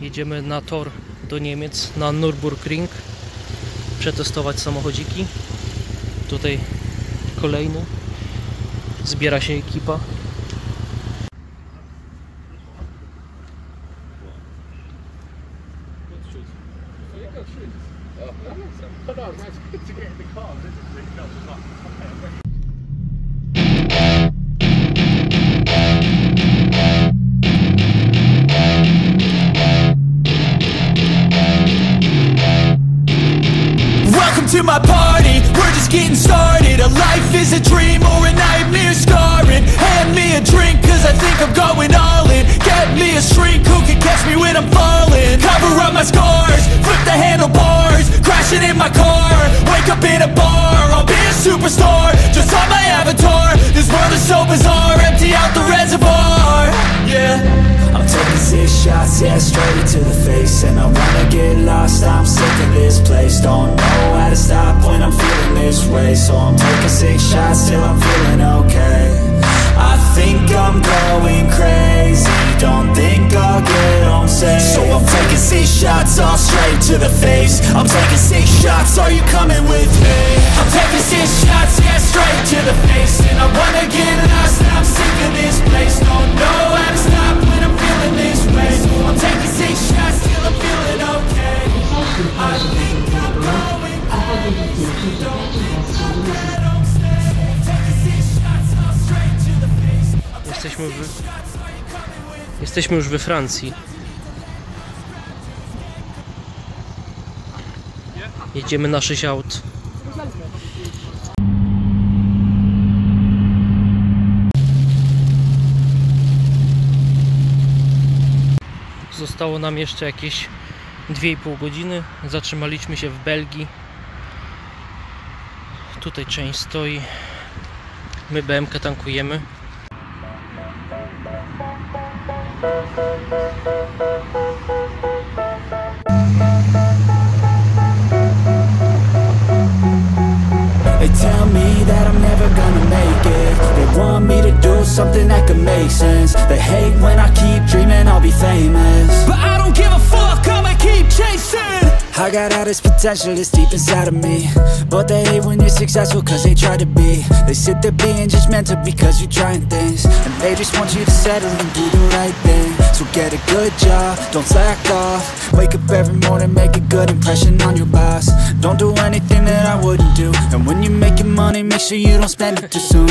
Jedziemy na tor do Niemiec, na Nürburgring, przetestować samochodziki. Tutaj kolejny, zbiera się ekipa. To my party, we're just getting started. A life is a dream or a nightmare scarring. Hand me a drink cause I think I'm going all in. Get me a shrink who can catch me when I'm falling. Cover up my scars, flip the handlebars. Crashing in my car, wake up in a bar. I'll be a superstar, just on my avatar. This world is so bizarre, empty out the reservoir. Yeah, I'm taking 6 shots, yeah, straight to the face. And I wanna get lost, I'm sick of this place. Don't know how to stop when I'm feeling this way. So I'm taking 6 shots till I'm feeling okay. I think I'm going crazy, don't think I'll get home safe. So I'm taking 6 shots all straight to the face. I'm taking 6 shots, are you coming with me? I'm taking 6 shots, yeah, straight to the face. And I wanna get lost, I'm sick of this place. Don't know how to stop when I'm feeling this way. So I'm taking 6 shots till I'm feeling okay. I think I'm going crazy, don't think I'll get home safe. I'm taking 6 shots all straight to the face. Jesteśmy już we Francji. Jedziemy na 6 aut. Zostało nam jeszcze jakieś 2,5 godziny. Zatrzymaliśmy się w Belgii. Tutaj część stoi. My BMK tankujemy. They tell me that I'm never gonna make it. They want me to do something that could make sense. They hate when I keep dreaming I'll be famous, but I don't give a fuck, I'ma keep chasing. I got all this potential that's deep inside of me, but they hate when you're successful cause they try to be. They sit there being judgmental because you're trying things, and they just want you to settle and do the right thing. So get a good job, don't slack off. Wake up every morning, make a good impression on your boss. Don't do anything that I wouldn't do, and when you're making money, make sure you don't spend it too soon.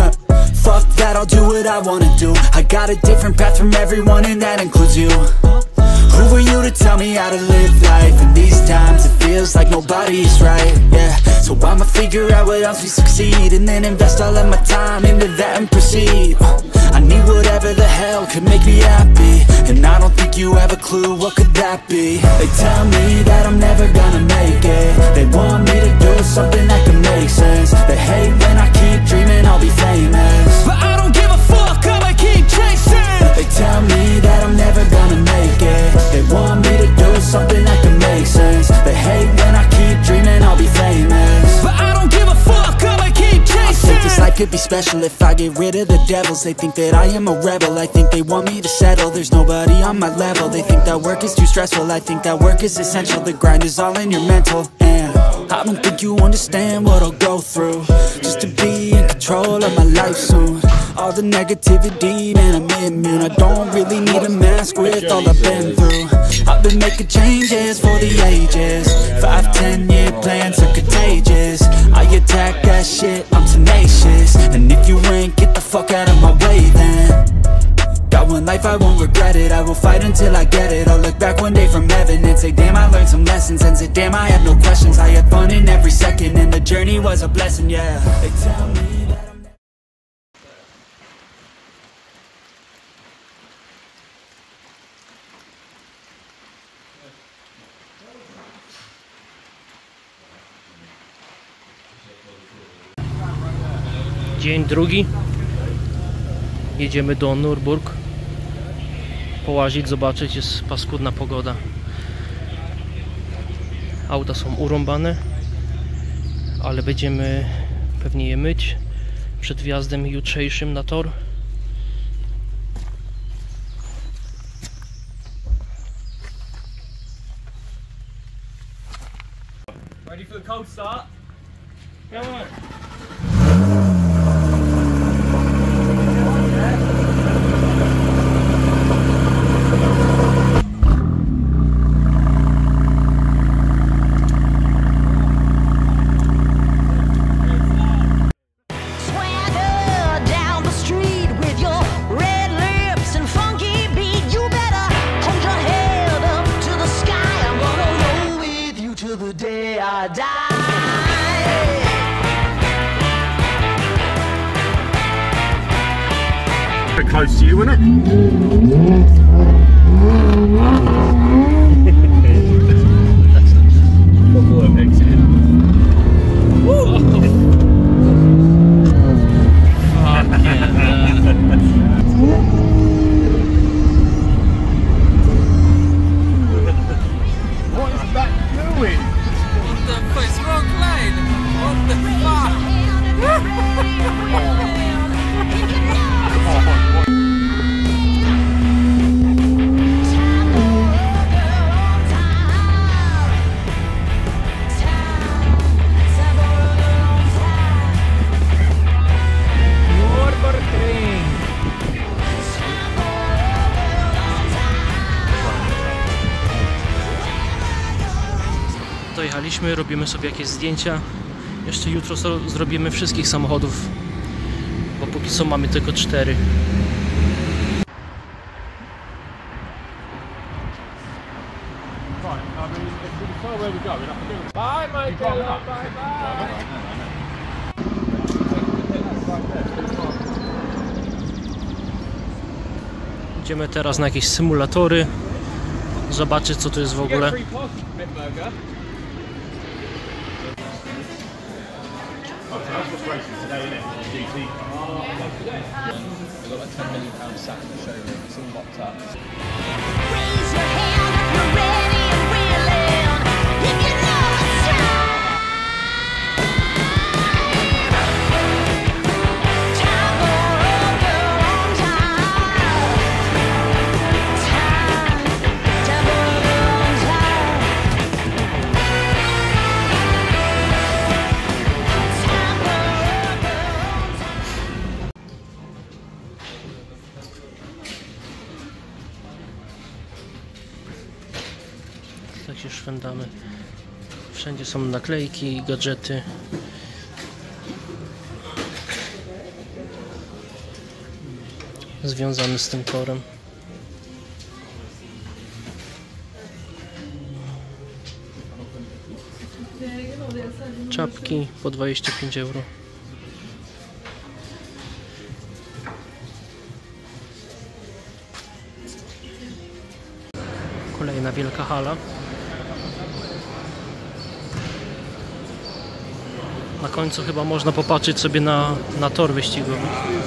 Fuck that, I'll do what I wanna do. I got a different path from everyone and that includes you. Who are you to tell me how to live life? In these times it feels like nobody's right, yeah. So I'ma figure out what else we succeed, and then invest all of my time into that and proceed. I need whatever the hell could make me happy, and I don't think you have a clue what could that be. They tell me that I'm never gonna make it. They want me to do something that could make sense. They hate when I keep dreaming I'll be famous, but I don't give a fuck, I'ma keep chasing. They tell me that I'm never gonna make it. They want me to do something that can make sense. They hate when I keep dreaming I'll be famous, but I don't give a fuck, I'ma keep chasing. I think this life could be special if I get rid of the devils. They think that I am a rebel, I think they want me to settle. There's nobody on my level. They think that work is too stressful, I think that work is essential. The grind is all in your mental, and I don't think you understand what I'll go through just to be in control of my life soon. All the negativity, man, I'm immune. I don't really need a mask with all I've been through. I've been making changes for the ages. 5-10 year plans are contagious. I attack that shit, I'm tenacious. And if you ain't, get the fuck out of my way then. Got one life, I won't regret it. I will fight until I get it. I'll look back one day from heaven and say, damn, I learned some lessons. And say, damn, I have no questions. I had fun in every second, and the journey was a blessing, yeah. They tell me that I'm Dzień drugi. Jedziemy do Nürburg. Połazić, zobaczyć, jest paskudna pogoda. Auta są urąbane, ale będziemy pewnie je myć przed wjazdem jutrzejszym na tor. Ready for the cold start? Come on. Bit close to you, isn't it? Before exited. What is that doing? What the fuck? It's wrong lane! What the fuck? Dojechaliśmy, robimy sobie jakieś zdjęcia. Jeszcze jutro zrobimy wszystkich samochodów, bo póki co mamy tylko 4. Bye, Michael! Bye, bye! Idziemy teraz na jakieś symulatory, zobaczyć co to jest w ogóle. That's what's racing today, isn't it? GT. We've got like £10 million sat in the showroom, it's all locked up. Raise your hand if you're ready and willing. If you know it's time. Time for a good time. Time for a good time. Time for a good time. Tak się szwendamy. Wszędzie są naklejki i gadżety. Związane z tym torem. Czapki po 25 euro. Kolejna wielka hala. Na końcu chyba można popatrzeć sobie na tor wyścigowy.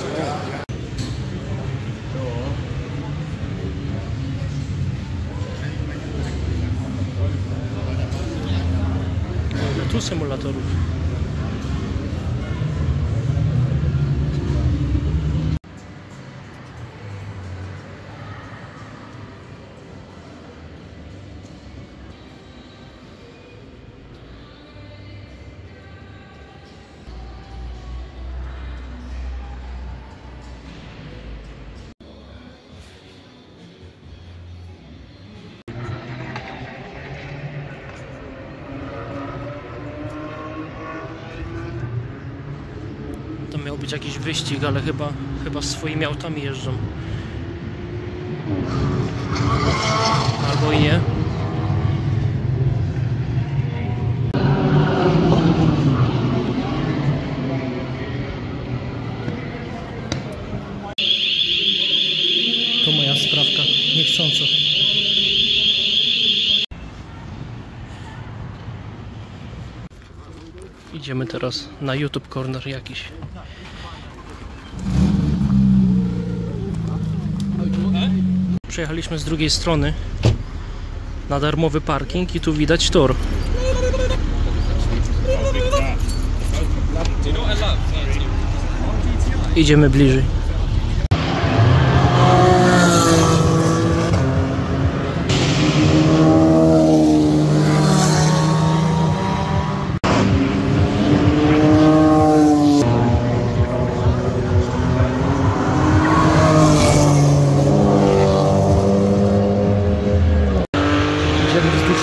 Tu symulatorów. To miał być jakiś wyścig, ale chyba swoimi autami jeżdżą. Albo i nie. To moja sprawka, niechcąco. Idziemy teraz na YouTube Corner jakiś. Przejechaliśmy z drugiej strony na darmowy parking i tu widać tor. Idziemy bliżej.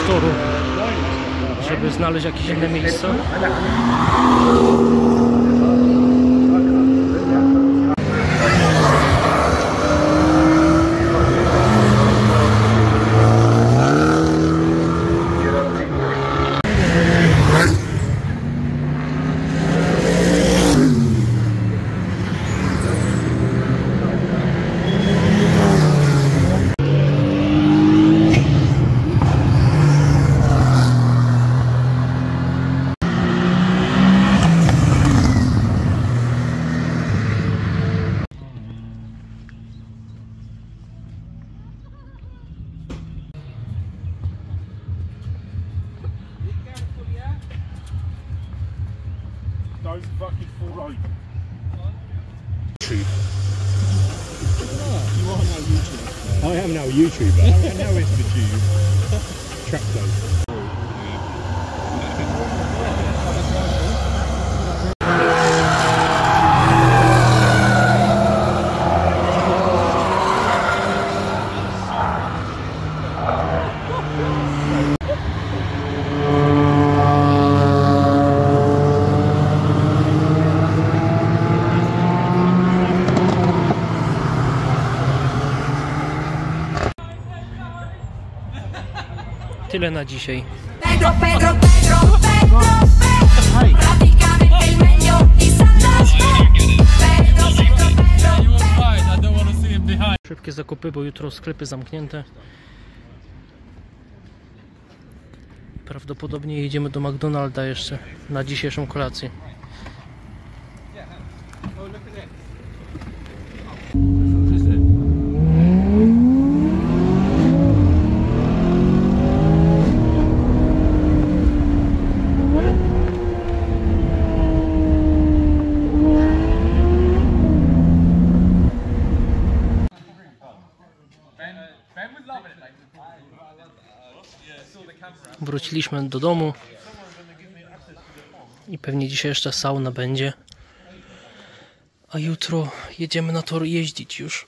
toru, żeby znaleźć jakieś inne miejsce. Don't fucking fall over. You are now YouTuber. I am now a YouTuber. I'm now into the tube. Track close. Tyle na dzisiaj. Pedro, Pedro, Pedro, Pedro, Pedro. Praticamente il meglio di Santos. Pedro, Pedro, Pedro, You were fine, I don't want to see him behind. Szybkie zakupy, bo jutro sklepy zamknięte. Prawdopodobnie jedziemy do McDonalda jeszcze na dzisiejszą kolację. Wróciliśmy do domu i pewnie dzisiaj jeszcze sauna będzie, a jutro jedziemy na tor jeździć już.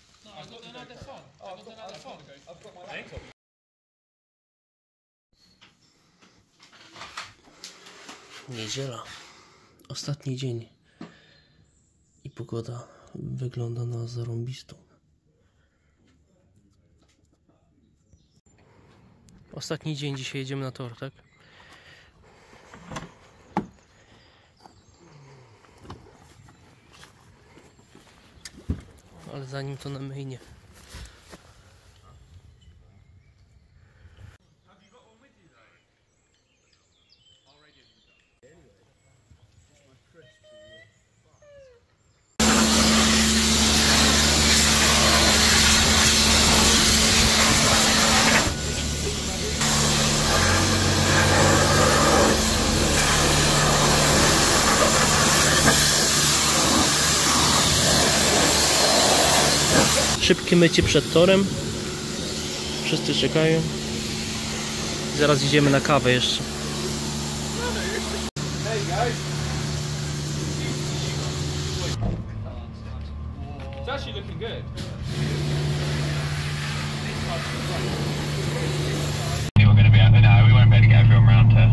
Niedziela, ostatni dzień i pogoda wygląda na zarąbistą. Ostatni dzień, dzisiaj jedziemy na tor, tak? Ale zanim to na mainie. Szybkie mycie przed torem. Wszyscy czekają. Zaraz idziemy na kawę jeszcze. It's actually looking good. We're going to be able, no, we won't be able to get everyone round here.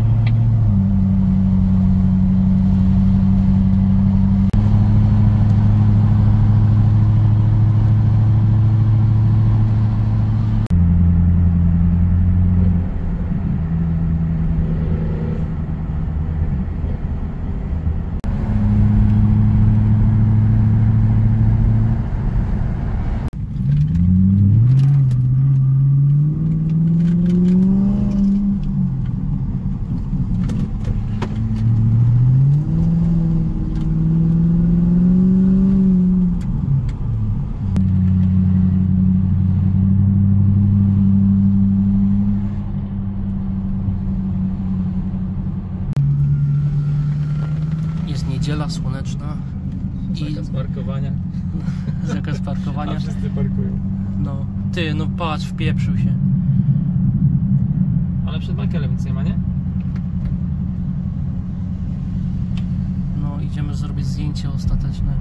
Niedziela słoneczna i Zakaz parkowania. zakaz parkowania. A wszyscy parkują. No, ty, no patrz, wpieprzył się. Ale przed Michaelem nic nie ma, nie? No, idziemy zrobić zdjęcie ostateczne.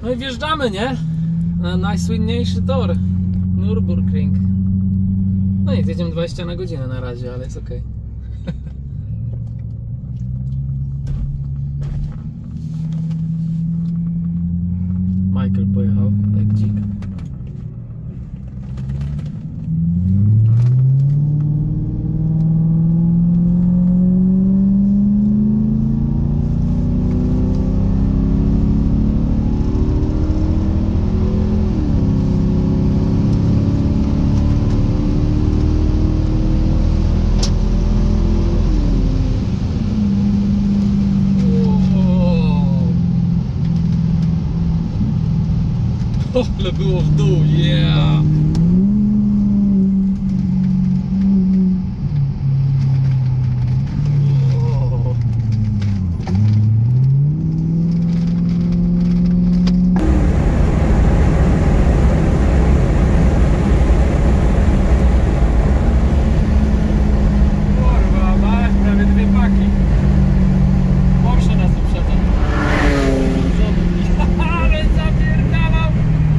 No i wjeżdżamy, nie? Na najsłynniejszy tor Nürburgring. No i jedziemy 20 na godzinę na razie, ale jest ok. Michael pojechał jak dzik. Ale było w dół, yeah! Kurwa, małe, prawie 2 paki. Porsche nas uprzedza. Ale zapierdalał!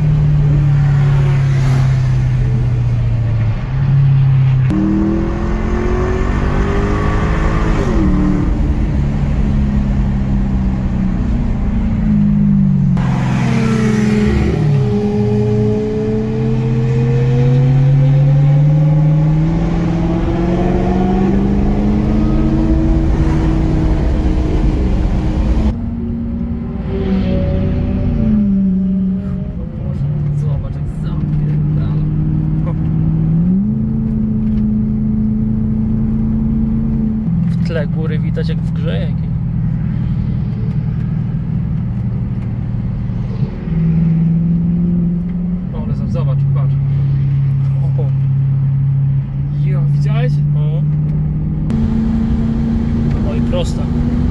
Zobacz jak zapierdala. W tle góry widać jak w grze jakiej. O, ale zobacz, patrz. O, Jo, widziałeś? o. No i prosta.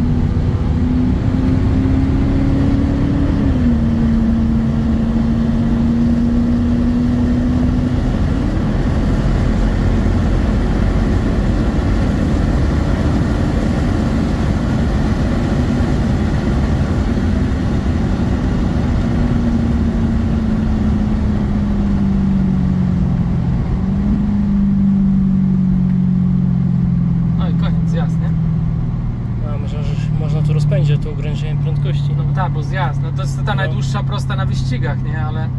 No i koniec, zjazd, nie? A myślę, że można tu rozpędzić to ograniczenie prędkości. No tak, bo zjazd, no to jest ta najdłuższa prosta na wyścigach, nie? Ale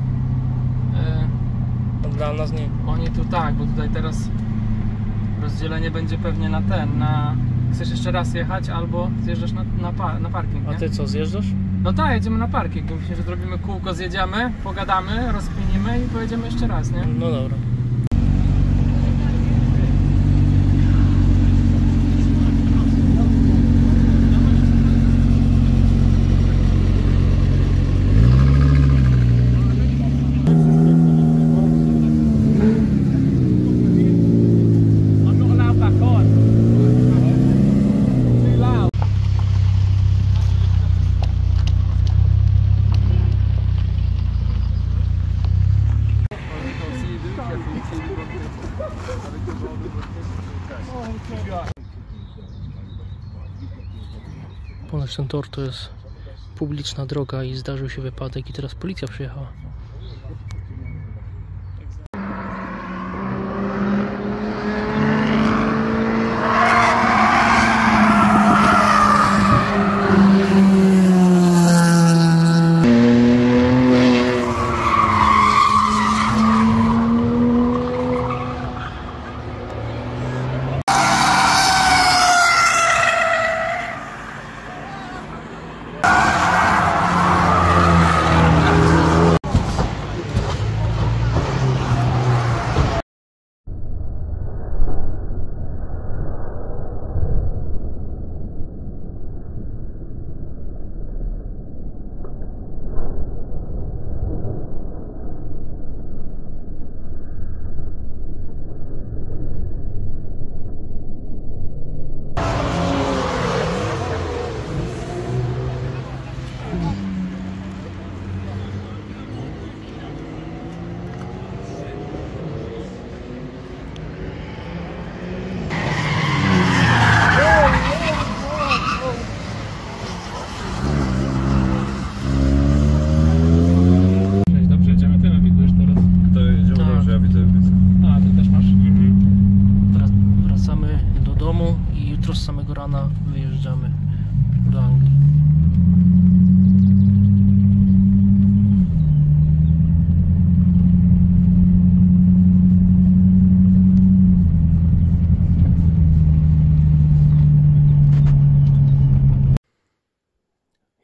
No, dla nas nie. oni tu tak, bo tutaj teraz rozdzielenie będzie pewnie na ten, na... Chcesz jeszcze raz jechać albo zjeżdżasz na parking, A nie? ty co, zjeżdżasz? No tak, jedziemy na parking, bo myślę, że zrobimy kółko, zjedziemy, pogadamy, rozkminimy i pojedziemy jeszcze raz, nie? No dobra. Ponoć ten tor to jest publiczna droga i zdarzył się wypadek i teraz policja przyjechała.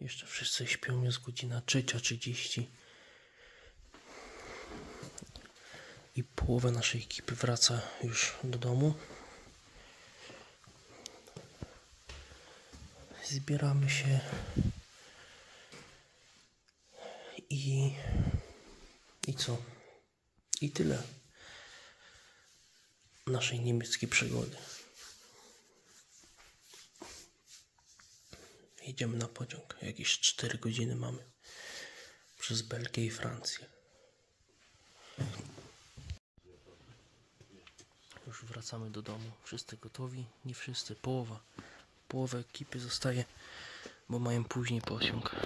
Jeszcze wszyscy śpią, jest godzina 3:30 i połowa naszej ekipy wraca już do domu. Zbieramy się i co? I tyle naszej niemieckiej przygody. Jedziemy na pociąg. Jakieś 4 godziny mamy przez Belgię i Francję. Już wracamy do domu. Wszyscy gotowi? Nie wszyscy. Połowa ekipy zostaje, bo mają później pociąg.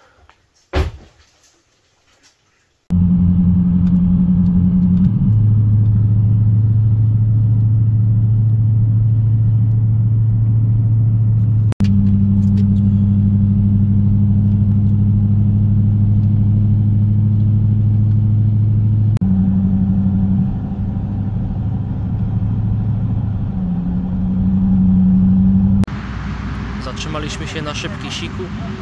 Zatrzymaliśmy się na szybki siku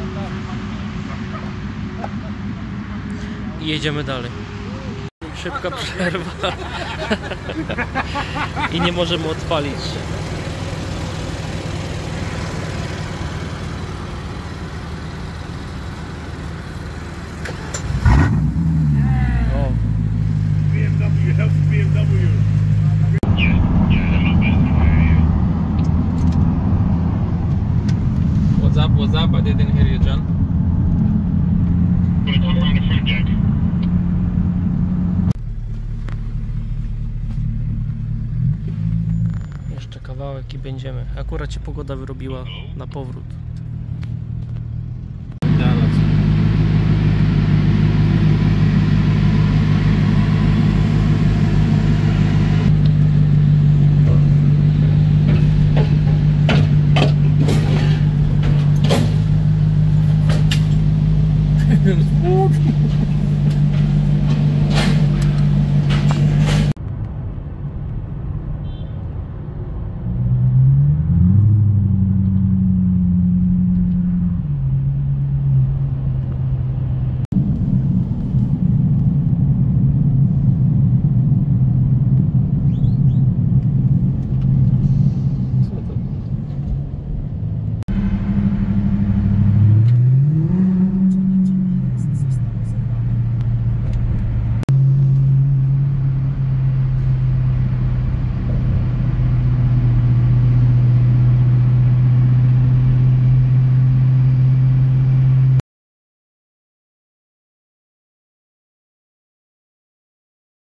i jedziemy dalej. Szybka przerwa i nie możemy odpalić. O. BMW, help BMW. What's up? I didn't hear you, John. Gonna come around the front, Jack. Jeszcze kawałek i będziemy. Akurat się pogoda wyrobiła na powrót.